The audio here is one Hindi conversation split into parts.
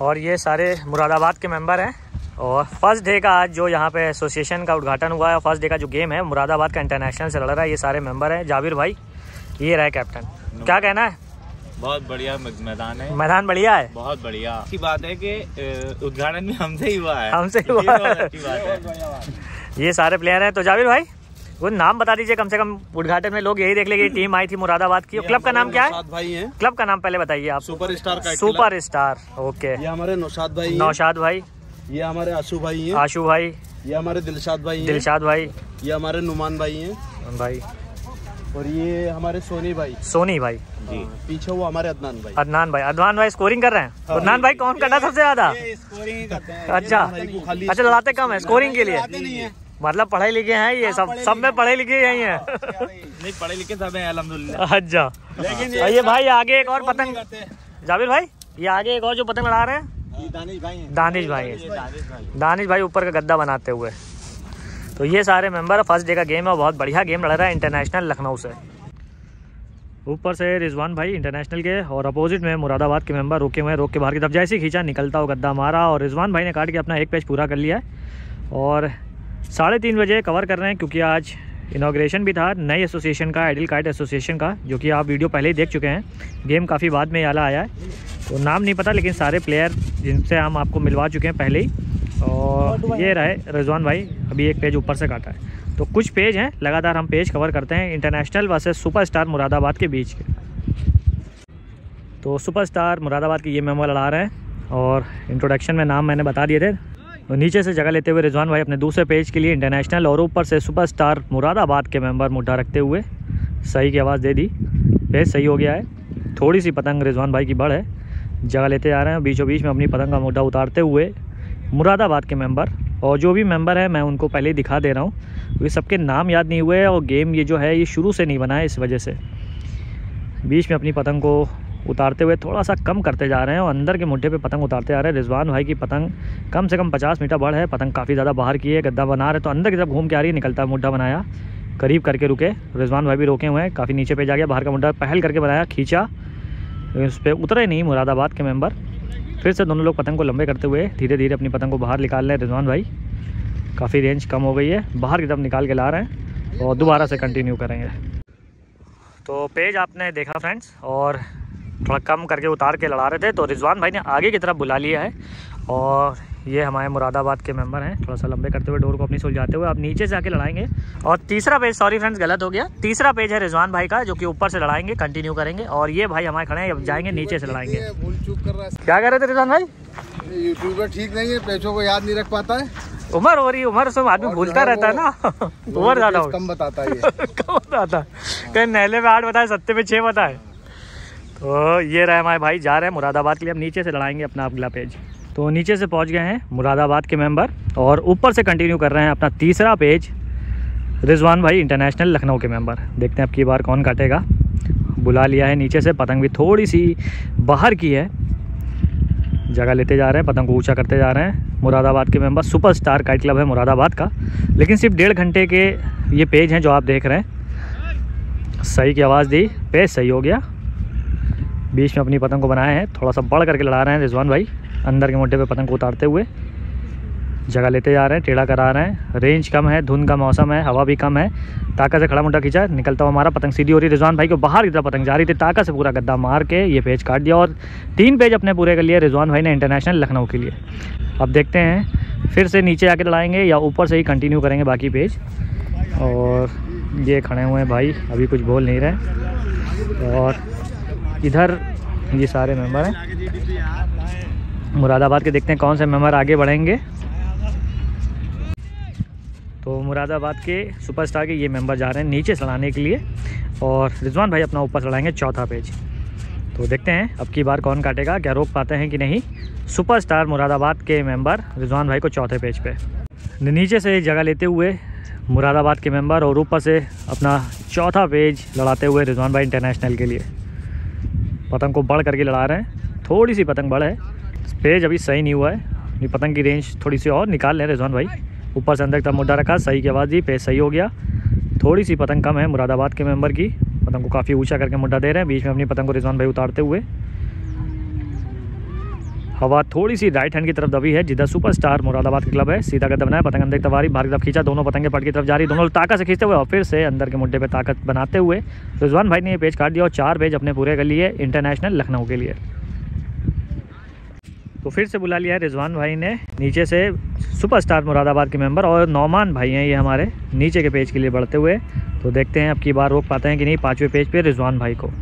और ये सारे मुरादाबाद के मेंबर हैं। और फर्स्ट डे का आज जो यहाँ पे एसोसिएशन का उद्घाटन हुआ है, फर्स्ट डे का जो गेम है मुरादाबाद का इंटरनेशनल से लड़ रहा है, ये सारे मेंबर हैं। जाबिर भाई ये रहे कैप्टन, क्या कहना है? बहुत बढ़िया मैदान है। मैदान बढ़िया है, बहुत बढ़िया। अच्छी बात है कि उद्घाटन भी हमसे ही हुआ है। हमसे हुआ है। ये सारे प्लेयर हैं। तो जाबिर भाई वो नाम बता दीजिए, कम से कम उद्घाटन में लोग यही देख लेंगे टीम आई थी मुरादाबाद की। क्लब का नाम क्या है? भाई हैं। क्लब का नाम पहले बताइए आप। सुपर स्टार का सुपर स्टार, ओके। ये हमारे नौशाद भाई। नौशाद भाई। ये हमारे आशू भाई हैं। आशू भाई। ये हमारे दिलशाद भाई हैं। दिलशाद भाई। ये हमारे नुमान भाई हैं भाई। और ये हमारे सोनी भाई। सोनी भाई जी। पीछे वो हमारे अदनान भाई। अदनान भाई। अदनान भाई स्कोरिंग कर रहे हैं। अदनान भाई कौन करना सबसे ज्यादा? स्कोरिंग करते हैं। अच्छा अच्छा, लड़ाते कम है स्कोरिंग के लिए। मतलब पढ़े लिखे हैं ये सब में पढ़े लिखे यही हैं। नहीं, पढ़े लिखे सब हैं अल्हम्दुलिल्लाह। अच्छा, लेकिन ये भाई आगे एक और पतंग, जाबिर भाई ये आगे एक और जो पतंग लड़ा रहे हैं दानिश भाई हैं। दानिश भाई ऊपर का गद्दा बनाते हुए। तो ये सारे मेंबर फर्स्ट डे का गेम है, बहुत बढ़िया गेम लड़ रहा है इंटरनेशनल लखनऊ से। ऊपर से रिजवान भाई इंटरनेशनल के और अपोजिट में मुरादाबाद के मेंबर रोके हुए हैं। रोक के बाहर की तरफ जैसे खींचा, निकलता हुआ गद्दा मारा और रिजवान भाई ने काट के अपना एक पेज पूरा कर लिया है। और 3:30 बजे कवर कर रहे हैं क्योंकि आज इनॉग्रेशन भी था नई एसोसिएशन का, आइडल काइट एसोसिएशन का, जो कि आप वीडियो पहले ही देख चुके हैं। गेम काफ़ी बाद में याला आया है, तो नाम नहीं पता, लेकिन सारे प्लेयर जिनसे हम आपको मिलवा चुके हैं पहले ही। और ये रहे रिजवान भाई, अभी एक पेज ऊपर से काटा है। तो कुछ पेज हैं, लगातार हम पेज कवर करते हैं इंटरनेशनल वर्सेस सुपरस्टार मुरादाबाद के बीच के। तो सुपरस्टार मुरादाबाद की ये मेंबर लड़ा रहे हैं और इंट्रोडक्शन में नाम मैंने बता दिए थे। तो नीचे से जगह लेते हुए रिजवान भाई अपने दूसरे पेज के लिए इंटरनेशनल, और ऊपर से सुपरस्टार मुरादाबाद के मेंबर मुद्दा रखते हुए सही की आवाज़ दे दी। पेज सही हो गया है। थोड़ी सी पतंग रिजवान भाई की बड़ है, जगह लेते जा रहे हैं। बीचों बीच में अपनी पतंग का मुद्दा उतारते हुए मुरादाबाद के मेंबर, और जो भी मेंबर है मैं उनको पहले ही दिखा दे रहा हूँ क्योंकि सबके नाम याद नहीं हुए और गेम ये जो है ये शुरू से नहीं बना है, इस वजह से बीच में अपनी पतंग को उतारते हुए थोड़ा सा कम करते जा रहे हैं और अंदर के मुड्ढे पे पतंग उतारते जा रहे हैं। रिजवान भाई की पतंग कम से कम 50 मीटर बड़ है, पतंग काफ़ी ज़्यादा बाहर की है। गद्दा बना रहे तो अंदर की तरफ घूम के आ रही है, निकलता मुड्ढा बनाया, करीब करके रुके। रिजवान भाई भी रोके हुए हैं, काफ़ी नीचे पे जा गया, बाहर का मुड्ढा पहल करके बनाया, खींचा, उस पर उतरे नहीं मुरादाबाद के मेंबर। फिर से दोनों लोग पतंग को लंबे करते हुए धीरे धीरे अपनी पतंग को बाहर निकाल रहे हैं। रिजवान भाई काफ़ी रेंज कम हो गई है, बाहर की तरफ निकाल के ला रहे हैं और दोबारा से कंटिन्यू करेंगे। तो पेज आपने देखा फ्रेंड्स, और थोड़ा कम करके उतार के लड़ा रहे थे, तो रिजवान भाई ने आगे की तरफ बुला लिया है। और ये हमारे मुरादाबाद के मेंबर हैं, थोड़ा सा लंबे करते हुए डोर को अपनी सुलझाते हुए आप नीचे से आके लड़ाएंगे। और तीसरा पेज, सॉरी फ्रेंड्स गलत हो गया, तीसरा पेज है रिजवान भाई का, जो कि ऊपर से लड़ाएंगे, कंटिन्यू करेंगे। और ये भाई हमारे खड़े हैं, अब जाएंगे नीचे से लड़ाएंगे। क्या कह रहे थे रिजवान भाई? यूट्यूबर ठीक नहीं है, पेचों को याद नहीं रख पाता है। उम्र हो रही है, उम्र से आदमी भूलता रहता है ना। उम्र ज्यादा हो, कम बताता है कम बताता है, कहीं नहले में 8 बताए, सत्ते में 6 बताए। तो ये रहे हमारे भाई, जा रहे हैं मुरादाबाद के लिए। अब नीचे से लड़ाएंगे अपना अगला पेज। तो नीचे से पहुंच गए हैं मुरादाबाद के मेंबर और ऊपर से कंटिन्यू कर रहे हैं अपना तीसरा पेज रिजवान भाई इंटरनेशनल लखनऊ के मेंबर। देखते हैं अब की बार कौन काटेगा। बुला लिया है नीचे से, पतंग भी थोड़ी सी बाहर की है, जगह लेते जा रहे हैं, पतंग को ऊंचा करते जा रहे हैं। मुरादाबाद के मेंबर, सुपरस्टार काइट क्लब है मुरादाबाद का, लेकिन सिर्फ 1.5 घंटे के ये पेज हैं जो आप देख रहे हैं। सही की आवाज़ दी, पेज सही हो गया। बीच में अपनी पतंग को बनाए हैं, थोड़ा सा बढ़ करके लड़ा रहे हैं रिजवान भाई, अंदर के मुड्ढे पे पतंग को उतारते हुए जगह लेते जा रहे हैं, टेढ़ा करा रहे हैं। रेंज कम है, धुंध का मौसम है, हवा भी कम है। ताकत से खड़ा मुड्ढा खींचा, निकलता हुआ हमारा पतंग सीधी हो रही है। रिजवान भाई को बाहर की तरफ पतंग जा रही थी, ताकत से पूरा गद्दा मार के ये पेज काट दिया और 3 पेज अपने पूरे कर लिए रिजवान भाई ने इंटरनेशनल लखनऊ के लिए। अब देखते हैं फिर से नीचे आके लड़ाएंगे या ऊपर से ही कंटिन्यू करेंगे बाकी पेज। और ये खड़े हुए हैं भाई, अभी कुछ बोल नहीं रहे। और इधर ये सारे मेंबर हैं मुरादाबाद के, देखते हैं कौन से मेंबर आगे बढ़ेंगे। तो मुरादाबाद के सुपरस्टार के ये मेंबर जा रहे हैं नीचे चढ़ाने के लिए और रिजवान भाई अपना ऊपर चढ़ाएंगे चौथा पेज। तो देखते हैं अब की बार कौन काटेगा, क्या रोक पाते हैं कि नहीं। सुपरस्टार मुरादाबाद के मेंबर रिजवान भाई को चौथे पेज पे नीचे से जगह लेते हुए मुरादाबाद के मेंबर और ऊपर से अपना चौथा पेज लड़ाते हुए रिजवान भाई इंटरनेशनल के लिए पतंग को बढ़ करके लड़ा रहे हैं। थोड़ी सी पतंग बढ़ है, पेज अभी सही नहीं हुआ है, ये पतंग की रेंज थोड़ी सी और निकाल लें रिजवान भाई। ऊपर से अंदर तक मुड्ढा रखा, सही की आवाज़ दी, पेज सही हो गया। थोड़ी सी पतंग कम है मुरादाबाद के मेंबर की, पतंग को काफ़ी ऊंचा करके मुड्ढा दे रहे हैं। बीच में अपनी पतंग को रिजवान भाई उतारते हुए हवा थोड़ी सी राइट हैंड की तरफ दबी है, जिधर सुपरस्टार मुरादाबाद का क्लब है। सीधा गद्दा बनाया, पतंग अंदर की तरफ आ रही, बाहर की तरफ खींचा, दोनों पतंगे पट की तरफ जा रही, दोनों ताकत से खींचते हुए और फिर से अंदर के मुड्डे पे ताकत बनाते हुए रिजवान भाई ने ये पेज काट दिया और 4 पेज अपने पूरे कर लिए इंटरनेशनल लखनऊ के लिए। तो फिर से बुला लिया है रिजवान भाई ने नीचे से सुपरस्टार मुरादाबाद के मेंबर, और नौमान भाई हैं ये हमारे नीचे के पेज के लिए बढ़ते हुए। तो देखते हैं अब की बार रोक पाते हैं कि नहीं 5वें पेज पे रिजवान भाई को।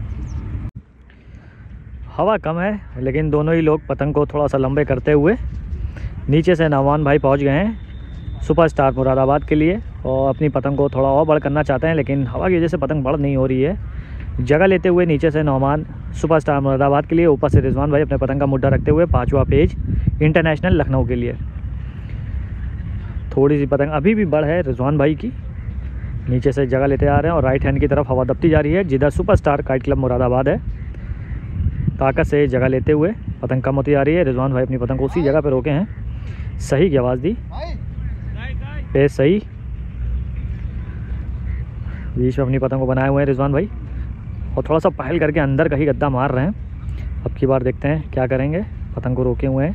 हवा कम है लेकिन दोनों ही लोग पतंग को थोड़ा सा लंबे करते हुए नीचे से नौमान भाई पहुंच गए हैं सुपरस्टार मुरादाबाद के लिए, और अपनी पतंग को थोड़ा और बड़ करना चाहते हैं, लेकिन हवा की वजह से पतंग बड़ नहीं हो रही है। जगह लेते हुए नीचे से नौमान सुपरस्टार मुरादाबाद के लिए, ऊपर से रिजवान भाई अपने पतंग का मुड्डा रखते हुए 5वां पेज इंटरनेशनल लखनऊ के लिए। थोड़ी सी पतंग अभी भी बड़ है रिजवान भाई की, नीचे से जगह लेते आ रहे हैं और राइट हैंड की तरफ हवा दबती जा रही है, जिधर सुपरस्टार काइट क्लब मुरादाबाद है। ताकत से जगह लेते हुए पतंग कम होती आ रही है। रिजवान भाई अपनी पतंग को उसी जगह पर रोके हैं, सही की आवाज़ दी, पेज सही, बीच में अपनी पतंग को बनाए हुए हैं रिजवान भाई, और थोड़ा सा पहल करके अंदर का ही गद्दा मार रहे हैं। अब की बार देखते हैं क्या करेंगे। पतंग को रोके हुए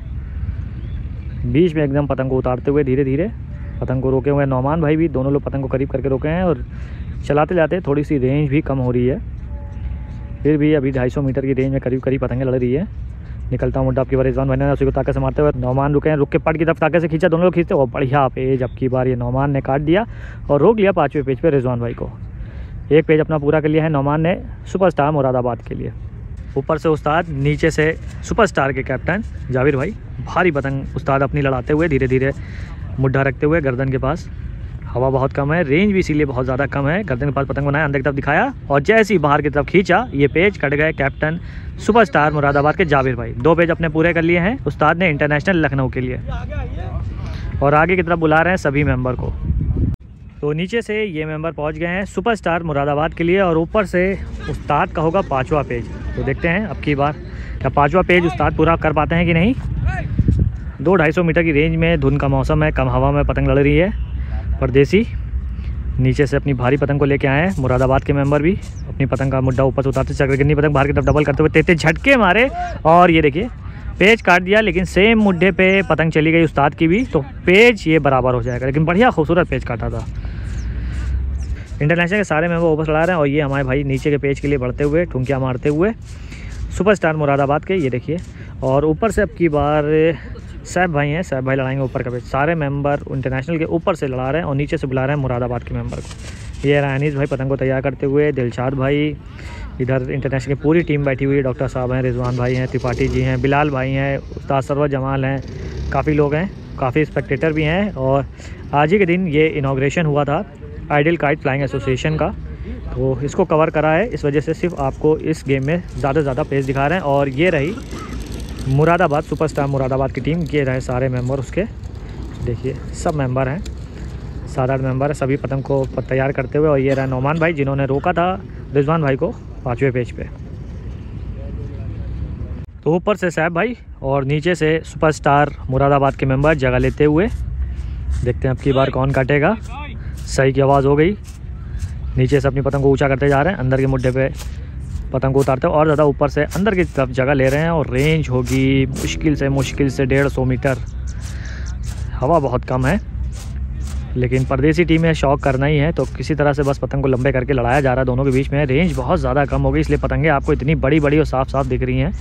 हैं, बीच में एकदम पतंग को उतारते हुए धीरे धीरे पतंग को रोके हुए हैं। नौमान भाई भी दोनों लोग पतंग को करीब करके रोके हैं, और चलाते जाते थोड़ी सी रेंज भी कम हो रही है, फिर भी अभी 250 मीटर की रेंज में करीब करीब पतंगें लड़ रही है। निकलता हूँ मुड्डा, अब की बार रिजवान भाई ने उसी को ताकत से मारते हुए नौमान रुके हैं, रुक के पट की तरफ ताकत से खींचा, दोनों लोग खींचते और बढ़िया पेज अब की बार ये नौमान ने काट दिया और रोक लिया 5वें पेज पे रिजवान भाई को। एक पेज अपना पूरा कर लिया है नौमान ने सुपरस्टार मुरादाबाद के लिए। ऊपर से उस्ताद, नीचे से सुपरस्टार के कैप्टन जाविर भाई, भारी पतंग उस्ताद अपनी लड़ाते हुए धीरे धीरे मुड्ढा रखते हुए गर्दन के पास। हवा बहुत कम है, रेंज भी इसीलिए बहुत ज़्यादा कम है। गर्दन के पास पतंग बनाया, अंदर की तरफ दिखाया और जैसे ही बाहर की तरफ खींचा ये पेज कट गए कैप्टन सुपरस्टार मुरादाबाद के जाविर भाई। 2 पेज अपने पूरे कर लिए हैं उस्ताद ने इंटरनेशनल लखनऊ के लिए, और आगे की तरफ बुला रहे हैं सभी मेंबर को। तो नीचे से ये मेंबर पहुंच गए हैं सुपरस्टार मुरादाबाद के लिए, और ऊपर से उस्ताद का होगा 5वां पेज। तो देखते हैं अब की बार क्या 5वां पेज उस्ताद पूरा कर पाते हैं कि नहीं। 200-250 मीटर की रेंज में, धुंध का मौसम है, कम हवा में पतंग लड़ रही है। परदेसी नीचे से अपनी भारी पतंग को लेके आए हैं मुरादाबाद के मेंबर भी, अपनी पतंग का मुड्डा ऊपर से उतारते चक्रगिन्नी पतंग बाहर की तरफ डबल करते हुए तेज झटके मारे, और ये देखिए पेज काट दिया, लेकिन सेम मुड्डे पे पतंग चली गई उस्ताद की भी, तो पेज ये बराबर हो जाएगा। लेकिन बढ़िया खूबसूरत पेज काटा था। इंटरनेशनल के सारे मेंबर ऊपर चला रहे हैं, और ये हमारे भाई नीचे के पेज के लिए बढ़ते हुए ठुमकियाँ मारते हुए सुपरस्टार मुरादाबाद के, ये देखिए। और ऊपर से अब की बार साहब भाई हैं, साहब भाई लड़ाएंगे ऊपर का पेज। सारे मेंबर इंटरनेशनल के ऊपर से लड़ा रहे हैं और नीचे से बुला रहे हैं मुरादाबाद के मेंबर को। ये रानीस भाई पतंग को तैयार करते हुए, दिलशाद भाई, इधर इंटरनेशनल की पूरी टीम बैठी हुई है। डॉक्टर साहब हैं, रिजवान भाई हैं, त्रिपाठी जी हैं, बिलाल भाई हैं, उस्ताद सरवर जमाल हैं, काफ़ी लोग हैं, काफ़ी स्पेक्टेटर भी हैं। और आज ही के दिन ये इनाग्रेशन हुआ था आइडियल काइट फ्लाइंग एसोसिएशन का, तो इसको कवर करा है, इस वजह से सिर्फ आपको इस गेम में ज़्यादा से ज़्यादा पेज दिखा रहे हैं। और ये रही मुरादाबाद सुपरस्टार मुरादाबाद की टीम, ये रहे सारे मेंबर उसके, देखिए सब मेंबर हैं, 7-8 मेंबर है, सभी पतंग को तैयार करते हुए। और ये रहा नौमान भाई जिन्होंने रोका था रिजवान भाई को 5वें पेज पे। तो ऊपर से साहब भाई और नीचे से सुपरस्टार मुरादाबाद के मेंबर जगह लेते हुए, देखते हैं अब की बार कौन काटेगा। सही की आवाज़ हो गई, नीचे से अपनी पतंग को ऊंचा करते जा रहे हैं, अंदर के मुड्डे पे पतंग को उतारते हैं और ज़्यादा ऊपर से अंदर की तरफ जगह ले रहे हैं। और रेंज होगी मुश्किल से 150 मीटर। हवा बहुत कम है, लेकिन परदेसी टीम में शौक करना ही है, तो किसी तरह से बस पतंग को लंबे करके लड़ाया जा रहा है दोनों के बीच में। रेंज बहुत ज़्यादा कम हो गई, इसलिए पतंगें आपको इतनी बड़ी बड़ी और साफ साफ दिख रही हैं।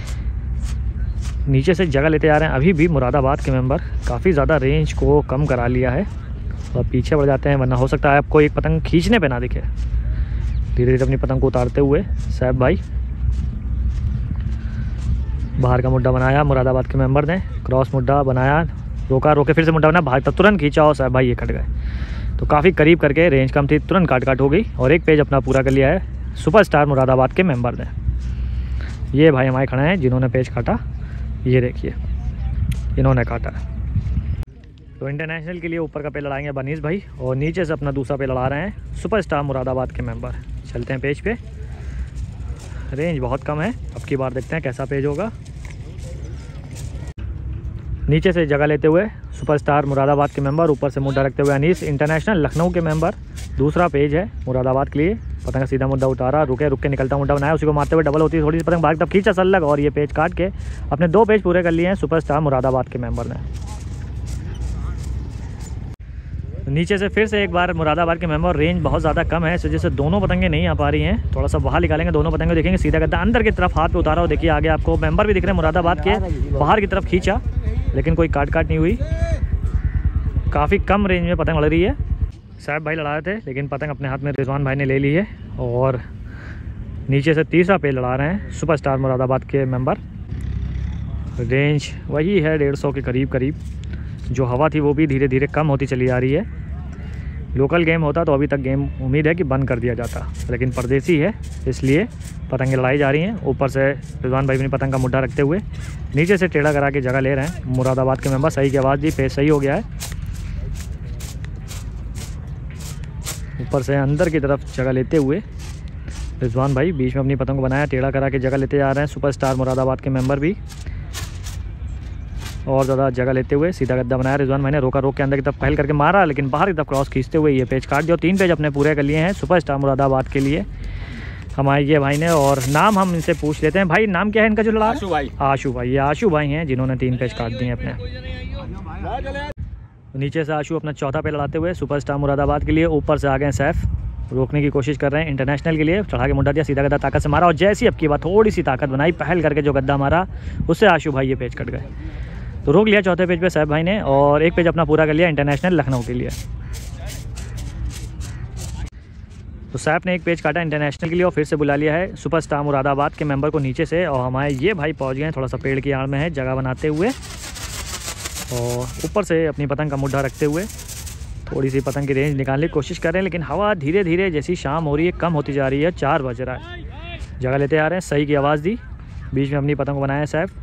नीचे से जगह लेते जा रहे हैं, अभी भी मुरादाबाद के मेंबर काफ़ी ज़्यादा रेंज को कम करा लिया है और पीछे बढ़ जाते हैं, वरना हो सकता है आपको एक पतंग खींचने पे ना दिखे। धीरे धीरे अपनी पतंग को उतारते हुए साहब भाई, बाहर का मुड्डा बनाया मुरादाबाद के मेंबर ने, क्रॉस मुड्डा बनाया, रोका, रोके फिर से मुड्डा बनाया, बाहर तक तुरंत खींचा और साहब भाई ये कट गए। तो काफ़ी करीब करके, रेंज कम थी, तुरंत काट हो गई और एक पेज अपना पूरा कर लिया है सुपरस्टार मुरादाबाद के मेंबर ने। ये भाई हमारे खड़े हैं जिन्होंने पेज काटा, ये देखिए इन्होंने काटा। तो इंटरनेशनल के लिए ऊपर का पे लड़ाएंगे बनीस भाई और नीचे से अपना दूसरा पे लड़ा रहे हैं सुपरस्टार मुरादाबाद के मेंबर। चलते हैं पेज पे, रेंज बहुत कम है, अब की बार देखते हैं कैसा पेज होगा। नीचे से जगह लेते हुए सुपरस्टार मुरादाबाद के मेंबर, ऊपर से मुड्डा रखते हुए अनीस इंटरनेशनल लखनऊ के मेंबर। दूसरा पेज है मुरादाबाद के लिए, पतंग का सीधा मुद्दा उतारा, रुक के निकलता मुद्दा बनाया, उसी को मारते हुए डबल होती है थोड़ी सी पतंग, भाग तब खींचा सल्लग और ये पेज काट के अपने 2 पेज पूरे कर लिए हैं सुपरस्टार मुरादाबाद के मेंबर ने। नीचे से फिर से एक बार मुरादाबाद के मेंबर, रेंज बहुत ज़्यादा कम है, इस वजह से दोनों पतंगे नहीं आ पा रही हैं। थोड़ा सा बाहर निकालेंगे, दोनों पतंगे देखेंगे, सीधा गद्दा अंदर की तरफ हाथ पे उतारा और देखिए आगे आपको मेंबर भी दिख रहे हैं मुरादाबाद के, बाहर की तरफ खींचा लेकिन कोई काट नहीं हुई। काफ़ी कम रेंज में पतंग लड़ रही है। साहब भाई लड़ा रहे थे लेकिन पतंग अपने हाथ में रिजवान भाई ने ले ली है और नीचे से तीसरा पेज लड़ा रहे हैं सुपरस्टार मुरादाबाद के मेंबर। रेंज वही है 150 के करीब। जो हवा थी वो भी धीरे धीरे कम होती चली आ रही है। लोकल गेम होता तो अभी तक गेम उम्मीद है कि बंद कर दिया जाता, लेकिन परदेसी है इसलिए पतंगें लड़ाई जा रही हैं। ऊपर से रिजवान भाई अपनी पतंग का मुड्ढा रखते हुए नीचे से टेढ़ा करा के जगह ले रहे हैं मुरादाबाद के मेंबर। सही की आवाज़ दी, पेज सही हो गया है। ऊपर से अंदर की तरफ जगह लेते हुए रिजवान भाई बीच में अपनी पतंग को बनाया, टेढ़ा करा के जगह लेते जा रहे हैं सुपरस्टार मुरादाबाद के मेंबर भी। और ज़्यादा जगह लेते हुए सीधा गद्दा बनाया रिजवान भाई ने, रोक के अंदर की तरफ पहल करके मारा लेकिन बाहर की तरफ क्रॉस खींचते हुए ये पेज काट दिया। 3 पेज अपने पूरे कर लिए हैं सुपरस्टार मुरादाबाद के लिए हमारे ये भाई ने। और नाम हम इनसे पूछ लेते हैं, भाई नाम क्या है इनका जो लड़ा? आशू भाई। ये आशू भाई हैं जिन्होंने 3 पेज काट दिए अपने। नीचे से आशू अपना चौथा पेज लड़ाते हुए सुपरस्टार मुरादाबाद के लिए। ऊपर से आ गए सैफ, रोकने की कोशिश कर रहे हैं इंटरनेशनल के लिए, चढ़ा के मुंडा दिया, सीधा गद्दा ताकत से मारा और जैसी अब की बात थोड़ी सी ताकत बनाई, पहल करके जो गद्दा मारा उससे आशू भाई ये पेज कट गए। तो रोक लिया चौथे पेज पे सैफ भाई ने और 1 पेज अपना पूरा कर लिया इंटरनेशनल लखनऊ के लिए। तो सैफ ने 1 पेज काटा इंटरनेशनल के लिए और फिर से बुला लिया है सुपरस्टार मुरादाबाद के मेंबर को नीचे से। और हमारे ये भाई पहुंच गए हैं थोड़ा सा पेड़ की आड़ में है जगह बनाते हुए और ऊपर से अपनी पतंग का मुड्ढा रखते हुए थोड़ी सी पतंग की रेंज निकालने की कोशिश कर रहे हैं, लेकिन हवा धीरे धीरे जैसी शाम हो रही है कम होती जा रही है। 4 बज रहा है, जगह लेते आ रहे हैं, सही की आवाज़ दी, बीच में अपनी पतंग को बनाया सैफ।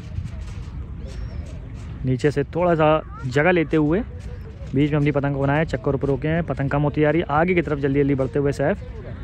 नीचे से थोड़ा सा जगह लेते हुए बीच में अपनी पतंग को बनाया, चक्कर ऊपर रोके हैं, पतंग कम होती जा रही है। आगे की तरफ जल्दी जल्दी बढ़ते हुए सैफ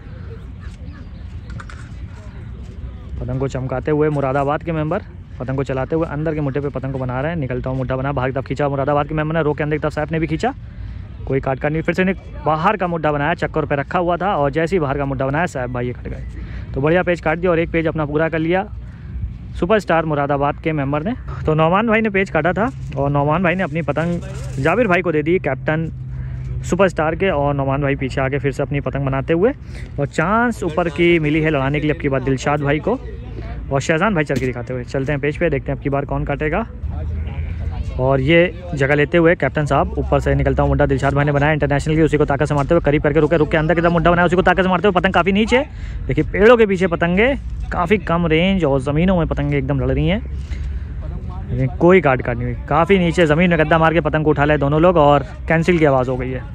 पतंग को चमकाते हुए मुरादाबाद के मेंबर पतंग को चलाते हुए अंदर के मुड्ढे पे पतंग को बना रहे हैं। निकलता हुआ मुड्ढा बना, बाहर की तरफ खींचा मुरादाबाद के मेंबर ने, रोक के अंदर की तरफ सैफ ने भी खींचा, कोई काट नहीं। फिर से बाहर का मुड्ढा बनाया, चक्कर पे रखा हुआ था और जैसे ही बाहर का मुड्ढा बनाया सैफ भाई ये कट गए। तो बढ़िया पेज काट दिया और 1 पेज अपना पूरा कर लिया सुपरस्टार मुरादाबाद के मेंबर ने। तो नौमान भाई ने पेज काटा था और नौमान भाई ने अपनी पतंग जाबिर भाई को दे दी कैप्टन सुपरस्टार के। और नौमान भाई पीछे आके फिर से अपनी पतंग बनाते हुए और चांस ऊपर की मिली है लड़ाने के लिए अब की बार दिलशाद भाई को और शहजान भाई चल के दिखाते हुए। चलते हैं पेज पे, देखते हैं अब की बार कौन काटेगा। और ये जगह लेते हुए कैप्टन साहब ऊपर से निकलता हुआ मुड्ढा दिलशाद भाई ने बनाया इंटरनेशनल की, उसी को ताकत से मारते हुए करीब करके रुके के अंदर की तरफ मुड्ढा बनाया, उसी को ताकत से मारते हुए पतंग काफ़ी नीचे, देखिए पेड़ों के पीछे पतंगे काफ़ी कम रेंज और ज़मीनों में पतंगे एकदम लड़ रही हैं, लेकिन कोई काट नहीं हुई। काफ़ी नीचे ज़मीन में गद्दा मार के पतंग को उठा ले दोनों लोग और कैंसिल की आवाज़ हो गई है।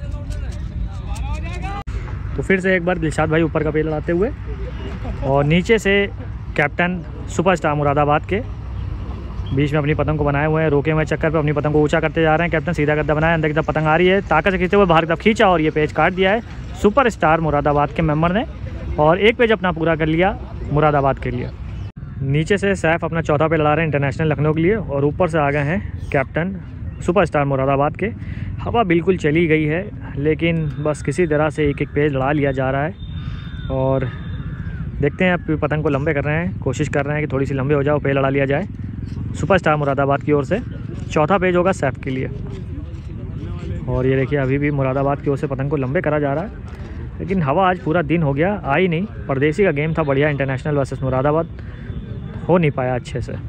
तो फिर से एक बार दिलशाद भाई ऊपर का पेड़ लड़ाते हुए और नीचे से कैप्टन सुपरस्टार मुरादाबाद के बीच में अपनी पतंग को बनाए हुए हैं, रोके हुए चक्कर पे अपनी पतंग को ऊंचा करते जा रहे हैं। कैप्टन सीधा गद्दा बनाया, अंदर की तरफ पतंग आ रही है, ताकत से खींचते हुए बाहर की तरफ खींचा और ये पेज काट दिया है सुपरस्टार मुरादाबाद के मेंबर ने और 1 पेज अपना पूरा कर लिया मुरादाबाद के लिए। नीचे से सैफ अपना चौथा पे लड़ा रहे हैं इंटरनेशनल लखनऊ के लिए और ऊपर से आ गए हैं कैप्टन सुपरस्टार मुरादाबाद के। हवा बिल्कुल चली गई है लेकिन बस किसी तरह से 1-1 पेज लड़ा लिया जा रहा है और देखते हैं अब पतंग को लंबे कर रहे हैं, कोशिश कर रहे हैं कि थोड़ी सी लंबे हो जाओ, पेज लड़ा लिया जाए सुपरस्टार मुरादाबाद की ओर से। चौथा पेज होगा सैफ के लिए और ये देखिए अभी भी मुरादाबाद की ओर से पतंग को लंबे करा जा रहा है, लेकिन हवा आज पूरा दिन हो गया आई नहीं। परदेसी का गेम था बढ़िया, इंटरनेशनल वर्सेस मुरादाबाद हो नहीं पाया अच्छे से।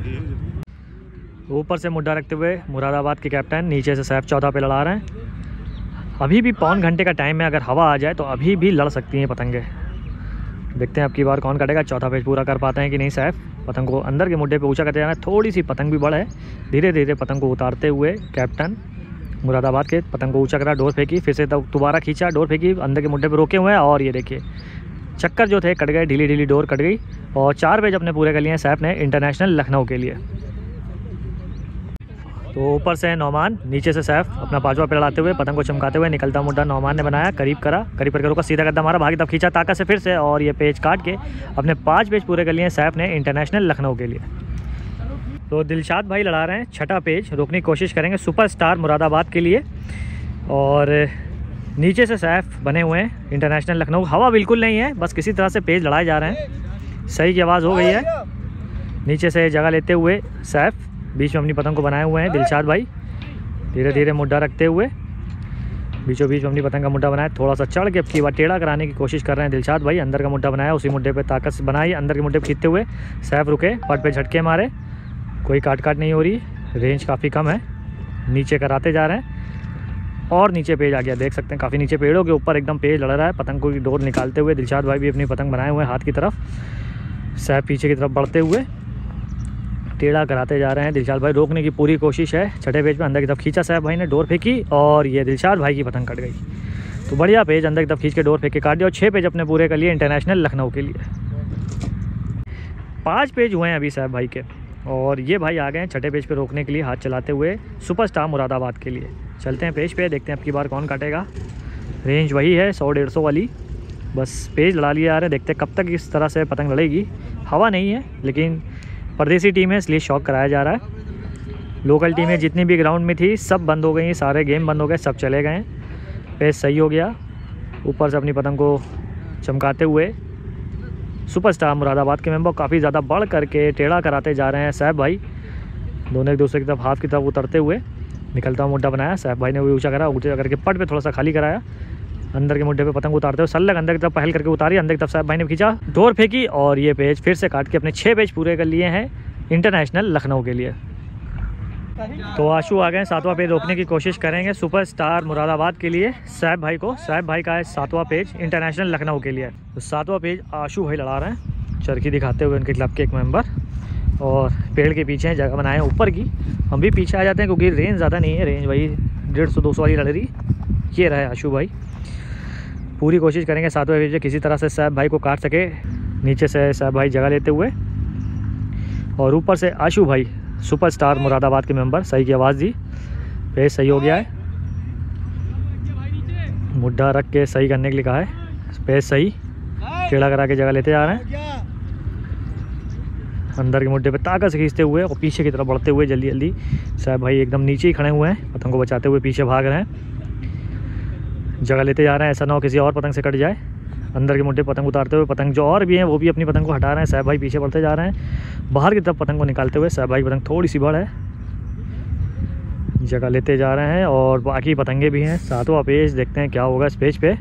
ऊपर से मुड्ढा रखते हुए मुरादाबाद के कैप्टन, नीचे से सैफ चौथा पे लड़ा रहे हैं। अभी भी 1.25 घंटे का टाइम है, अगर हवा आ जाए तो अभी भी लड़ सकती हैं पतंगे। देखते हैं अब की बार कौन कटेगा, चौथा पेज पूरा कर पाते हैं कि नहीं सैफ। पतंग को अंदर के मुड्ढे पे ऊंचा करते जाना है, थोड़ी सी पतंग भी बड़ा है, धीरे धीरे पतंग को उतारते हुए कैप्टन मुरादाबाद के पतंग को ऊंचा करा, डोर फेंकी, फिर से दोबारा खींचा, डोर फेंकी, अंदर के मुड्ढे पे रोके हुए हैं और ये देखिए चक्कर जो थे कट गए, ढीली ढीली डोर कट गई और 4 पेज अपने पूरे कर लिए हैं सैफ ने इंटरनेशनल लखनऊ के लिए। तो ऊपर से नौमान, नीचे से सैफ अपना 5वां पेड़ लाते हुए पतंग को चमकाते हुए निकलता मुड्ढा नौमान ने बनाया, करीब करके रोका, सीधा गद्दा मारा, भागी तब खींचा ताकत से फिर से और ये पेज काट के अपने 5 पेज पूरे कर लिए सैफ ने इंटरनेशनल लखनऊ के लिए। तो दिलशाद भाई लड़ा रहे हैं 6ठा पेज, रोकने की कोशिश करेंगे सुपरस्टार मुरादाबाद के लिए और नीचे से सैफ बने हुए हैं इंटरनेशनल लखनऊ। हवा बिल्कुल नहीं है, बस किसी तरह से पेज लड़ाए जा रहे हैं। सही की आवाज़ हो गई है। नीचे से जगह लेते हुए सैफ बीच में अपनी पतंग को बनाए हुए हैं दिलशाद भाई। धीरे धीरे मुड्ढा रखते हुए बीचों बीच में अपनी पतंग का मुड्ढा बनाया, थोड़ा सा चढ़ के अब की बार टेढ़ा कराने की कोशिश कर रहे हैं दिलशाद भाई। अंदर का मुड्ढा बनाया, उसी मुड्ढे पे ताकत से बनाई, अंदर के मुड्ढे पे खींचते हुए सैफ रुके, पट पे झटके मारे, कोई काट नहीं हो रही, रेंज काफ़ी कम है। नीचे कराते जा रहे हैं और नीचे पेज आ गया, देख सकते हैं काफ़ी नीचे पेड़ों के ऊपर एकदम पेज लड़ रहा है। पतंग को डोर निकालते हुए दिलशाद भाई भी अपनी पतंग बनाए हुए हैं हाथ की तरफ। सैफ पीछे की तरफ बढ़ते हुए टेढ़ा कराते जा रहे हैं। दिलशाद भाई रोकने की पूरी कोशिश है। छठे पेज पे अंदर की तरफ खींचा सैफ भाई ने, डोर फेंकी और ये दिलशाद भाई की पतंग कट गई। तो बढ़िया पेज अंदर की तरफ खींच के डोर फेंक के काट दिया और 6 पेज अपने पूरे कर लिए इंटरनेशनल लखनऊ के लिए। 5 पेज हुए हैं अभी सैफ भाई के और ये भाई आ गए हैं छठे पेज पे रोकने के लिए हाथ चलाते हुए सुपरस्टार मुरादाबाद के लिए। चलते हैं पेज पे, देखते हैं अब की बार कौन काटेगा। रेंज वही है 100-150 वाली, बस पेज लड़ा लिया जा रहे हैं। देखते हैं कब तक इस तरह से पतंग लड़ेगी। हवा नहीं है लेकिन परदेसी टीम है इसलिए शौक कराया जा रहा है। लोकल टीमें जितनी भी ग्राउंड में थी सब बंद हो गई, सारे गेम बंद हो गए, सब चले गए। पेज सही हो गया। ऊपर से अपनी पतंग को चमकाते हुए सुपरस्टार मुरादाबाद के मेंबर काफ़ी ज़्यादा बढ़ करके टेढ़ा कराते जा रहे हैं सैफ भाई। दोनों एक दूसरे की तरफ हाथ की तरफ उतरते हुए निकलता हुआ मुड्ढा बनाया। सैफ भाई ने भी ऊँचा करा, ऊँचा करके पट पे थोड़ा सा खाली कराया। अंदर के मुड्ढे पे पतंग उतारते हुए सल्लग अंदर की तरफ पहल करके उतारी। अंदर की तरफ सैफ भाई ने खींचा, डोर फेंकी और ये पेज फिर से काट के अपने 6 पेज पूरे कर लिए हैं इंटरनेशनल लखनऊ के लिए। तो आशु आ गए 7वां पेज रोकने की कोशिश करेंगे सुपरस्टार मुरादाबाद के लिए सैफ भाई को। सैफ भाई का है 7वां पेज इंटरनेशनल लखनऊ के लिए। तो 7वां पेज आशु भाई लड़ा रहे हैं, चरखी दिखाते हुए उनके क्लब के एक मेंबर। और पेड़ के पीछे जगह बनाए हैं ऊपर की। हम भी पीछे आ जाते हैं क्योंकि रेंज ज़्यादा नहीं है, रेंज वही 150-200 वाली लड़ रही। ये रहे आशु भाई, पूरी कोशिश करेंगे 7वें पेज किसी तरह से सैफ भाई को काट सके। नीचे से सैफ भाई जगह लेते हुए और ऊपर से आशु भाई सुपरस्टार मुरादाबाद के मेंबर। सही की आवाज़ दी, पेज सही हो गया है। मुड्ढा रख के सही करने के लिए कहा है, पेज सही, टेढ़ा करा के जगह लेते जा रहे हैं। अंदर के मुड्ढे पे ताकत से खींचते हुए और पीछे की तरफ बढ़ते हुए जल्दी जल्दी सैफ भाई एकदम नीचे ही खड़े हुए हैं, पतंग को बचाते हुए पीछे भाग रहे हैं, जगह लेते जा रहे हैं। ऐसा ना हो किसी और पतंग से कट जाए। अंदर के मुड्ढे पतंग उतारते हुए पतंग जो और भी हैं वो भी अपनी पतंग को हटा रहे हैं। सैफ भाई पीछे बढ़ते जा रहे हैं, बाहर की तरफ पतंग को निकालते हुए सैफ भाई की पतंग थोड़ी सी बड़ है, जगह लेते जा रहे हैं और बाकी पतंगे भी हैं। 7वां पेज देखते हैं क्या होगा इस पेज पे।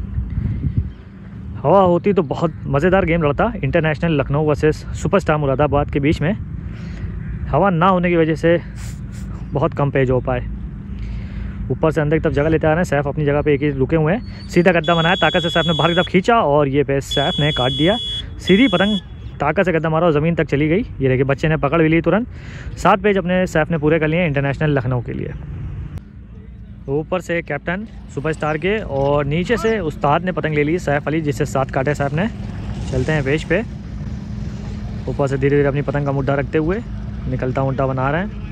हवा होती तो बहुत मज़ेदार गेम लड़ता international Lucknow versus superstar Moradabad के बीच में। हवा ना होने की वजह से बहुत कम पेज हो पाए। ऊपर से अंदर की तरफ जगह लेते आ रहे हैं। सैफ अपनी जगह पे एक ही रुके हुए हैं, सीधा गद्दा बनाया, ताकत से सैफ ने बाहर की तरफ खींचा और ये पेज सैफ ने काट दिया। सीधी पतंग ताकत से गद्दा मारा और ज़मीन तक चली गई। ये देखिए बच्चे ने पकड़ भी ली तुरंत। 7 पेज अपने सैफ ने पूरे कर लिए इंटरनेशनल लखनऊ के लिए। ऊपर से कैप्टन सुपरस्टार के और नीचे से उस्ताद ने पतंग ले ली सैफ अली, जिससे 7 काटे सैफ ने। चलते हैं पेज पे। ऊपर से धीरे धीरे अपनी पतंग का मुड्ढा रखते हुए निकलता मुड्ढा बना रहे हैं।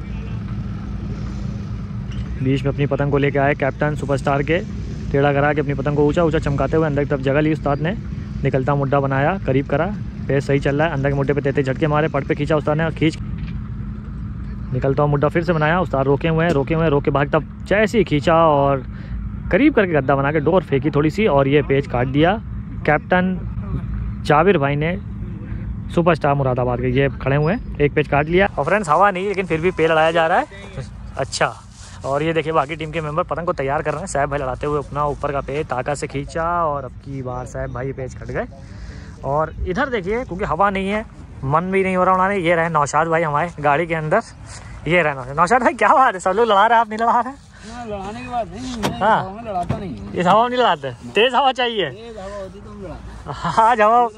बीच में अपनी पतंग को लेके आए कैप्टन सुपरस्टार के, टेढ़ा करा के अपनी पतंग को ऊंचा ऊंचा चमकाते हुए अंदर की तरफ जगह ली उस्ताद ने। निकलता मुड्ढा बनाया, करीब करा, पेज सही चल रहा है। अंदर के मुड्ढे पे तेते झटके मारे, पट पे खींचा उस्ताद ने और खींच निकलता हुआ मुड्ढा फिर से बनाया। उस्ताद रोके हुए हैं, रोक के भाग तब जैसे ही खींचा और करीब करके गद्दा बना के डोर फेंकी थोड़ी सी और ये पेज काट दिया कैप्टन जाबिर भाई ने सुपरस्टार मुरादाबाद के। ये खड़े हुए हैं, एक पेज काट लिया। और फ्रेंड्स हवा नहीं लेकिन फिर भी पेड़ लड़ाया जा रहा है। अच्छा, और ये देखिए बाकी टीम के मेंबर पतंग को तैयार कर रहे हैं। सैफ भाई लड़ाते हुए अपना ऊपर का पेज ताकत से खींचा और अब की बार सैफ भाई पेज कट गए। और इधर देखिए क्योंकि हवा नहीं है, मन भी नहीं हो रहा उन्होंने। ये रहे नौशाद भाई हमारे गाड़ी के अंदर, ये रहे नौशाद भाई। क्या बात है, सब लोग लड़ा रहे हैं, आप नहीं लड़ा रहे? लड़ाने की बात नहीं, हाँ मैं लड़ाता नहीं, इस हवा में नहीं लड़ाते, तेज हवा चाहिए। हाँ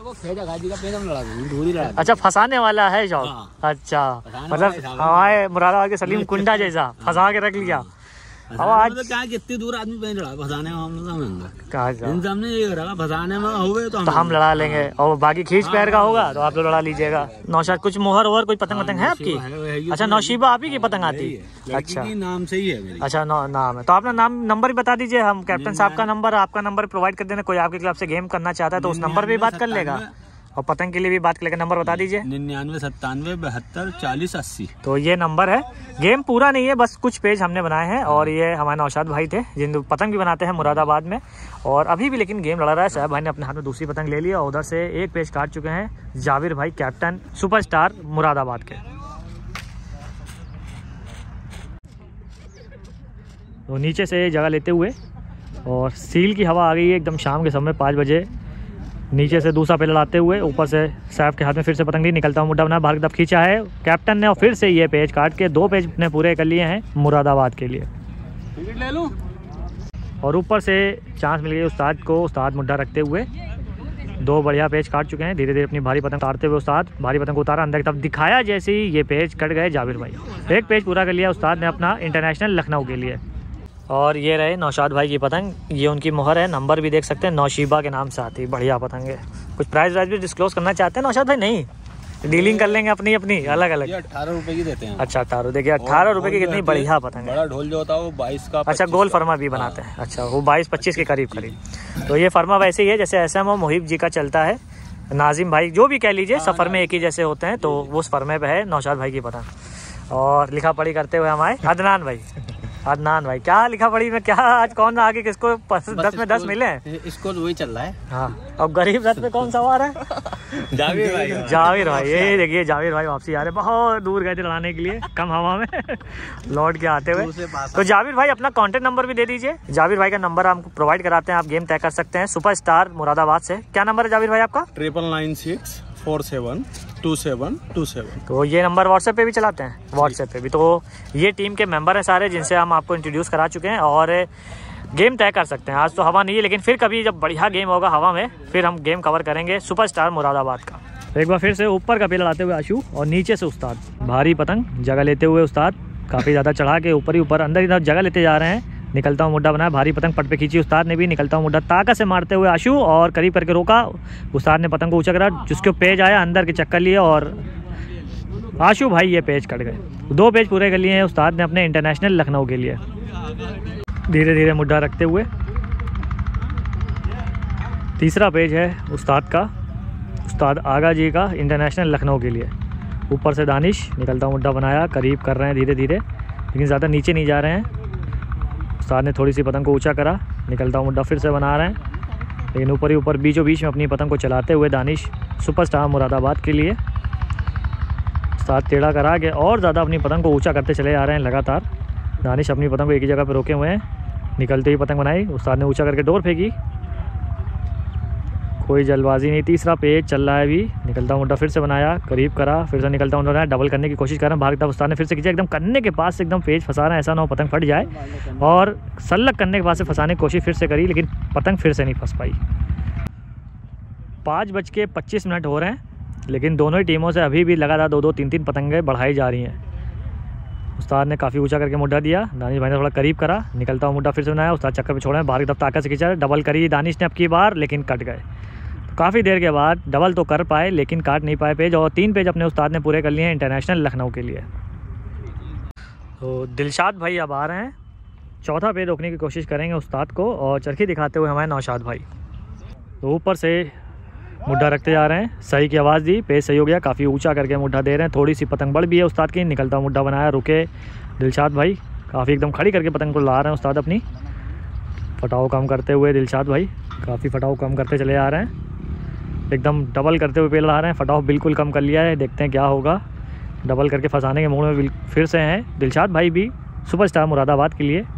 जवाब। अच्छा फंसाने वाला है जॉब। अच्छा मतलब हमारे मुरादाबाद के सलीम कुंडा जैसा फंसा के रख लिया। आज क्या कितनी दूर आदमी पे लड़ा फंसाने में, फंसाने में हुए तो हम लड़ा लेंगे और बाकी खींच पैर का होगा तो आप लोग लड़ा लीजिएगा। नौशाद कुछ मोहर ओवर कोई पतंग वतंग है आपकी? अच्छा नौशीबा आप ही की पतंग आती है? अच्छा नाम से ही है। अच्छा नाम है तो अपना नाम नंबर भी बता दीजिए, हम कैप्टन साहब का नंबर आपका नंबर प्रोवाइड कर देना। कोई आपके क्लब से गेम करना चाहता है तो उस नंबर पे बात कर लेगा। और पतंग के लिए भी बात कर लेकर नंबर बता दीजिए। 99 97 72 40 80। तो ये नंबर है। गेम पूरा नहीं है, बस कुछ पेज हमने बनाए हैं और ये हमारे नौशाद भाई थे जिन पतंग भी बनाते हैं मुरादाबाद में। और अभी भी लेकिन गेम लड़ा रहा है। साहब भाई ने अपने हाथ में दूसरी पतंग ले ली और उधर से एक पेज काट चुके हैं जाबिर भाई, कैप्टन सुपरस्टार मुरादाबाद के। तो नीचे से जगह लेते हुए और सील की हवा आ गई है एकदम शाम के समय 5 बजे। नीचे से दूसरा पे लड़ाते हुए ऊपर से सैफ के हाथ में फिर से पतंग ली, निकलता हुआ मुड्ढा बना बाहर की तरफ खींचा है कैप्टन ने और फिर से ये पेज काट के 2 पेज ने पूरे कर लिए हैं मुरादाबाद के लिए। टिकट ले लूं। और ऊपर से चांस मिल गई उस्ताद को। उस्ताद मुड्ढा रखते हुए 2 बढ़िया पेज काट चुके हैं। धीरे धीरे अपनी भारी पतंग उतारते हुए उस्ताद भारी पतंग को उतारा, अंदर की तरफ दिखाया जैसे ही ये पेज कट गए जाबिर भाई। एक पेज पूरा कर लिया उस्ताद ने अपना इंटरनेशनल लखनऊ के लिए। और ये रहे नौशाद भाई की पतंग, ये उनकी मोहर है, नंबर भी देख सकते हैं, नौशीबा के नाम से आती है, बढ़िया पतंग है। कुछ प्राइस वाइज भी डिस्क्लोज करना चाहते हैं नौशाद भाई? नहीं, डीलिंग कर लेंगे अपनी अपनी अलग अलग। 18 रुपए की देते हैं। अच्छा 18 देखिए 18 रुपए की कितनी बढ़िया पतंग है। बड़ा ढोल जो होता है वो 22 का। अच्छा गोल फरमा भी बनाते हैं। अच्छा वो 22-25 के करीब करीब। तो ये फरमा वैसे ही है जैसे SM मोहिब जी का चलता है, नाजिम भाई जो भी कह लीजिए, सफ़र में एक ही जैसे होते हैं। तो उस फरमे पे है नौशाद भाई की पतंग। और लिखा पढ़ी करते हुए हमारे अदनान भाई। अदनान भाई क्या लिखा पढ़ी में क्या आज कौन आगे किसको 10 में 10 मिले? इसको वही चल रहा है। हाँ और गरीब रथ में कौन सवार है? जाबिर भाई। जाबिर भाई, ये देखिए जाबिर भाई वापसी आ रहे, बहुत दूर गए थे लड़ाने के लिए कम हवा में लौट के आते हुए। तो जाबिर भाई अपना कॉन्टेक्ट नंबर भी दे दीजिए। जाबिर भाई का नंबर हम प्रोवाइड कराते हैं, आप गेम तय कर सकते हैं सुपरस्टार मुरादाबाद से। क्या नंबर है जाबिर भाई आपका? 9996 47 2727। तो ये नंबर व्हाट्सएप पे भी चलाते हैं? व्हाट्सएप पे भी। तो ये टीम के मेंबर हैं सारे जिनसे हम आपको इंट्रोड्यूस करा चुके हैं और गेम तय कर सकते हैं। आज तो हवा नहीं है, लेकिन फिर कभी जब बढ़िया गेम होगा हवा में फिर हम गेम कवर करेंगे सुपरस्टार मुरादाबाद का। तो एक बार फिर से ऊपर का पेड़ लाते हुए आशु और नीचे से उस्ताद भारी पतंग जगह लेते हुए उस्ताद काफ़ी ज़्यादा चढ़ा के ऊपर ही ऊपर अंदर ही जगह लेते जा रहे हैं। निकलता हूँ मुड्ढा बनाया, भारी पतंग पट पे खींची उस्ताद ने भी, निकलता हूँ मुड्ढा ताकत से मारते हुए आशु और करीब करके रोका। उस्ताद ने पतंग को ऊंचा करा, जिसके पेज आया अंदर के चक्कर लिए और आशु भाई ये पेज कट गए। 2 पेज पूरे कर लिए हैं उस्ताद ने अपने इंटरनेशनल लखनऊ के लिए। धीरे धीरे मुड्ढा रखते हुए तीसरा पेज है उस्ताद का, उस्ताद आगा जी का इंटरनेशनल लखनऊ के लिए। ऊपर से दानिश, निकलता हूँ मुड्ढा बनाया, करीब कर रहे हैं धीरे धीरे लेकिन ज़्यादा नीचे नहीं जा रहे हैं। उस्ताद ने थोड़ी सी पतंग को ऊंचा करा, निकलता हूँ मुड्ढा फिर से बना रहे हैं लेकिन ऊपर ही ऊपर बीचों बीच में अपनी पतंग को चलाते हुए दानिश सुपरस्टार मुरादाबाद के लिए। उस्ताद टेढ़ा करा के और ज़्यादा अपनी पतंग को ऊंचा करते चले आ रहे हैं लगातार। दानिश अपनी पतंग को एक ही जगह पर रोके हुए हैं, निकलते ही पतंग बनाई, उस्ताद ने ऊंचा करके डोर फेंकी, कोई जल्दबाजी नहीं। तीसरा पेज चल रहा है अभी, निकलता मुड्ढा फिर से बनाया, करीब करा, फिर से निकलता मुड्ढा बनाया, डबल करने की कोशिश कर रहे हैं। भारी तरफ उस्ताद ने फिर से खींचा, एकदम करने के पास से एकदम पेज फंसा रहे हैं, ऐसा ना हो पतंग फट जाए। और सल्लग करने के पास से फंसाने की कोशिश फिर से करी लेकिन पतंग फिर से नहीं फंस पाई। 5:25 हो रहे हैं लेकिन दोनों ही टीमों से अभी भी लगातार 2-2 3-3 पतंगें बढ़ाई जा रही हैं। उस्ताद ने काफ़ी ऊंचा करके मुड्ढा दिया, दानिश भाई ने थोड़ा करीब करा, निकलता हुआ मुड्ढा फिर से बनाया, उस्ताद चक्कर पे छोड़े, बाहर की तरफ ताकत से खींचा, डबल करी दानिश ने अब की बार लेकिन कट गए। काफ़ी देर के बाद डबल तो कर पाए लेकिन काट नहीं पाए पेज और 3 पेज अपने उस्ताद ने पूरे कर लिए हैं इंटरनेशनल लखनऊ के लिए। तो दिलशाद भाई अब आ रहे हैं, चौथा पेज रोकने की कोशिश करेंगे उस्ताद को और चरखी दिखाते हुए हमारे नौशाद भाई। तो ऊपर से मुड्ढा रखते जा रहे हैं, सही की आवाज़ दी, पेज सही हो गया, काफ़ी ऊंचा करके मुड्ढा दे रहे हैं, थोड़ी सी पतंग बढ़ भी है उस्ताद की, निकलता मुड्ढा बनाया, रुके दिलशाद भाई, काफ़ी एकदम खड़ी करके पतंग को ला रहे हैं उस्ताद अपनी, फटाव कम करते हुए दिलशाद भाई काफ़ी फटाव कम करते चले आ रहे हैं, एकदम डबल करते हुए पेड़ ला रहे हैं, फटाव बिल्कुल कम कर लिया है, देखते हैं क्या होगा। डबल करके फंसाने के मूड में फिर से हैं दिलशाद भाई भी सुपरस्टार मुरादाबाद के लिए,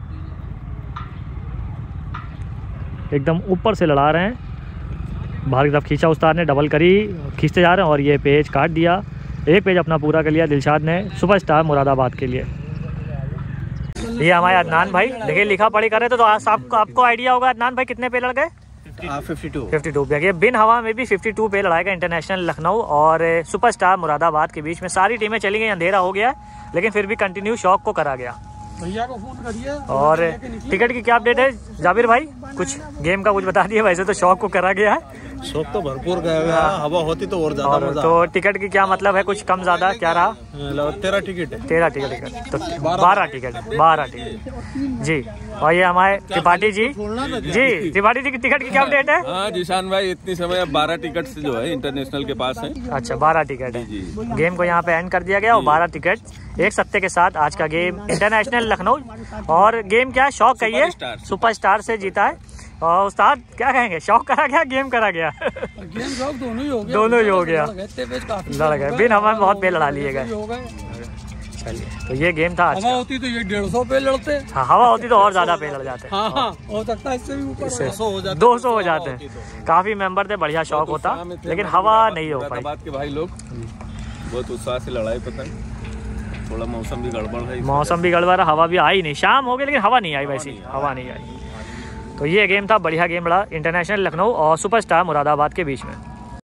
एकदम ऊपर से लड़ा रहे हैं, बाहर की तरफ खींचा उस्ताद ने, डबल करी, खींचते जा रहे हैं और ये पेज काट दिया। एक पेज अपना पूरा कर लिया दिलशाद ने सुपरस्टार मुरादाबाद के लिए। ये हमारे अदनान भाई देखिए लिखा पढ़ी कर रहे थे, तो आपको आइडिया होगा अदनान भाई कितने पे लड़ गए? 52 पे। बिन हवा में भी 52 पे लड़ाएगा इंटरनेशनल लखनऊ और सुपरस्टार मुरादाबाद के बीच में। सारी टीमें चली गई, अंधेरा हो गया लेकिन फिर भी कंटिन्यू शौक को करा गया। भैया को फोन करिए। और टिकट की क्या अपडेट है जाबिर भाई? कुछ गेम का कुछ बता दिए, वैसे तो शौक को करा गया है, शौक तो भरपूर गया, हवा होती तो और ज्यादा मजा। तो टिकट की क्या मतलब है, कुछ कम ज्यादा क्या रहा? 13 टिकट है। 13 टिकट तो 12 टिकट जी। और ये हमारे त्रिपाठी जी त्रिपाठी जी की टिकट की क्या अपडेट है? हाँ जिशान भाई, इतनी समय अब 12 टिकट से जो है इंटरनेशनल के पास है। अच्छा 12 टिकट है। गेम को यहाँ पे एंड कर दिया गया और 12 टिकट एक सप्ते के साथ आज का गेम इंटरनेशनल लखनऊ। और गेम क्या है, शौक कहिए, सुपरस्टार से जीता है। और उस्ताद क्या कहेंगे, शौक करा गया गेम करा गया? गेम शौक दोनों ही हो गया। लड़ गए बिन हवा में, बहुत पे लड़ा लिए गए। चलिए तो ये गेम था। हवा होती तो ये 150 पे लड़ते। हाँ हवा होती तो और ज्यादा पे लड़ जाते। हाँ हो सकता है इससे भी ऊपर 200 हो जाते हैं। काफी मेंबर थे, बढ़िया शौक होता, लेकिन हवा नहीं हो पाई। बात के भाई लोग बहुत उत्साह से लड़ाई पतंग। थोड़ा मौसम भी गड़बड़ है, मौसम भी गड़बड़, हवा भी आई नहीं, शाम हो गई लेकिन हवा नहीं आई, वैसी हवा नहीं आई। तो ये गेम था, बढ़िया गेम रहा इंटरनेशनल लखनऊ और सुपरस्टार मुरादाबाद के बीच में।